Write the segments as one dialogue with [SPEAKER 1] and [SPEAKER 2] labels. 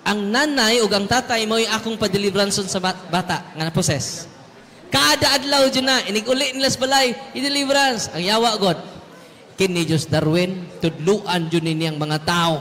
[SPEAKER 1] ang nanay o ang tatay mo yung akong pa-deliveranson sa bata nga na-possess. Kada adlaw dyan na, iniguli nila sa balay, i-deliverance. Ang yawa, God. Kini Diyos Darwin, tudluan dyan niyang mga tao.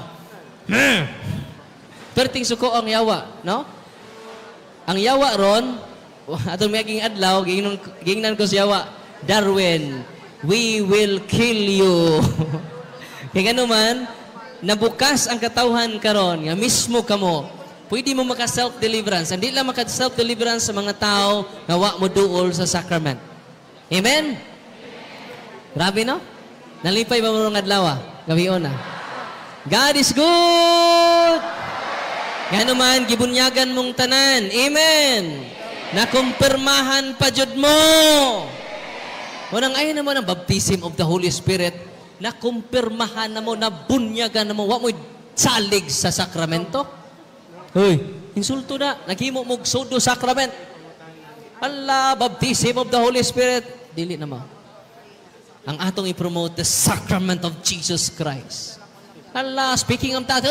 [SPEAKER 1] Perting suko ang yawa, no? Ang yawa ron, atong mayaging adlaw, gingnan ko sa yawa, Darwin, we will kill you. Kaya naman, nabukas ang katawhan karon, nga mismo kamo, pwede mo maka-self-deliverance. Hindi lang maka-self-deliverance sa mga tao na wa mo duol sa sacrament. Amen? Grabe, no? Nalipay ba mo ng adlaw? Gabion na. God is good! Nga naman, gibunyagan mong tanan. Amen! Nakumpirmahan pa jud mo. Unang ayon naman ang baptism of the Holy Spirit, nakumpirmahan na mo, nabunyagan na mo, wa mo salig sa sakramento. Hoy, insulto na. Naghimo mo pseudo sacrament. Allah, baptism of the Holy Spirit. Dili na mo. Ang atong i-promote the sacrament of Jesus Christ. Allah, speaking of that,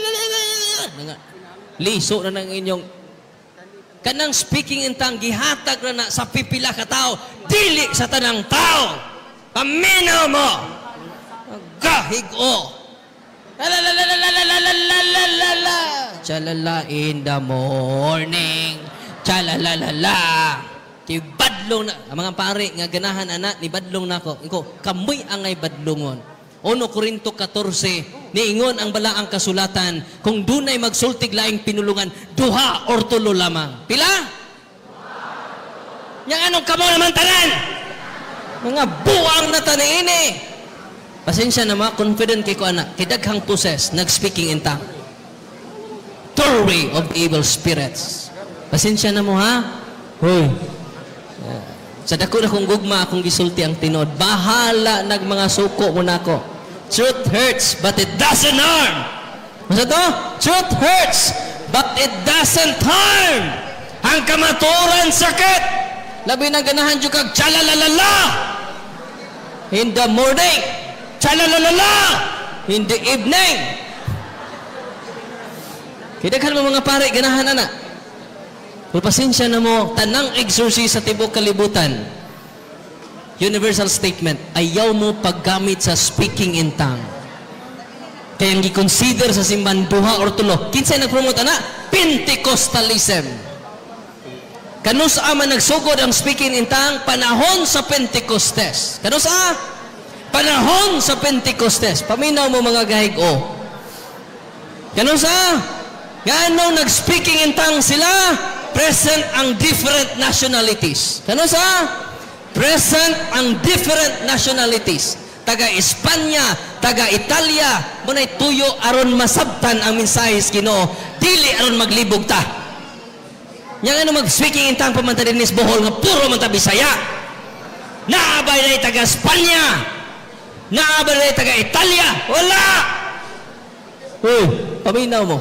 [SPEAKER 1] liso na ng inyong kanang speaking in tongue, gihatag na sa pipila ka tao, dili sa tanang tao. Paminaw mo. Gahigo. Chalala in the morning. Chalalalala. Kay badlong na. Ang mga pare nga ganahan anak ni badlong nako. Iko kamoy angay badlongon. 1 Korinto 14 niingon ang balaang kasulatan kung dunay magsultig laing pinulungan duha or tulo lamang. Pila? Yang anong kamo naman tanan? Mga buang na taniini. Pasensya na mga, confident kay ko anak, kay daghang possess, nag-speaking in tongue. Doorway of evil spirits. Pasensya na mo ha? Hoy. Sa dako na kong gugma, akong gisulti ang tinod. Bahala nag mga suko mo na ako. Truth hurts, but it doesn't harm. Masa to? Truth hurts, but it doesn't harm. Ang kamaturan sakit. Labi na ganahan dyo kag chalalalala. In the morning. Chalalalala! In the evening! Kidaghan mo mga pare, ganahan na. Kung pasensya na mo, tanang exorcist sa tibok kalibutan. Universal statement, ayaw mo paggamit sa speaking in tongue. Kaya ang i-consider sa simbahan duha or tulo. Kinsay nag-promote na? Pentecostalism. Kanus man nagsugod ang speaking in tongue panahon sa Pentecostes. Kanus panahon sa Pentecostes. Paminaw mo mga gahig-o. Ganun Ganong nag-speaking in tongues sila, present ang different nationalities. Ganun present ang different nationalities. Taga-Espanya, taga-Italia, muna'y tuyo aron masabtan ang mensahis Ginoo, dili aron maglibog ta. Yang mag-speaking in tongues pamanta din is Bohol nga puro man ta Bisaya. Naabay na taga-Espanya. Naabay taga Italia. Wala! Uy, paminaw mo.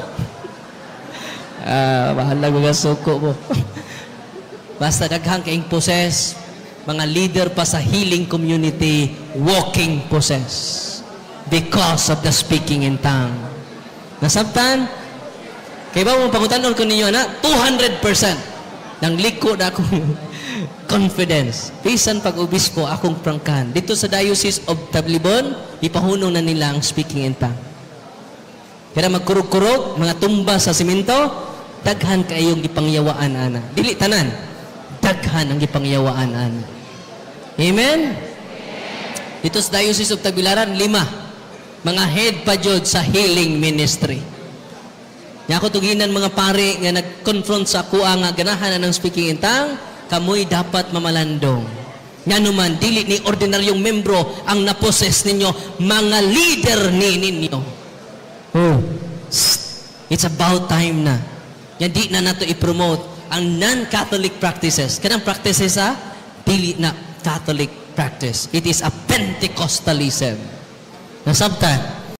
[SPEAKER 1] Bahala mga suko mo. Basta daghang kaing possess, mga leader pa sa healing community, walking possess. Because of the speaking in tongue. Nasabtan? Kaya ba mong pangutanon ko ninyo na 200% nang liko na akong confidence. Bisan pag-obispo, akong prangkan. Dito sa Diocese of Tablibon, ipahunong na nila ang speaking in tongue. Kaya magkurog-kurog, mga tumba sa simento, daghan kayong gipangyawaan, ana. Dili tanan. Daghan ang gipangyawaan, ana. Amen? Dito sa Diocese of Tagbilaran, 5. Mga head pa jud sa healing ministry. Nga ako tuginan mga pare nga nag-confront sa ako nga ganahan ng speaking in tongue, kamoy dapat mamalandong. Nga naman, dili ni ordinaryong membro ang naposes ninyo, mga leader ninyo. Oh, it's about time na. Yan di na nato i-promote ang non-Catholic practices. Kanang practices dili na Catholic practice. It is a Pentecostalism. Nasabtan?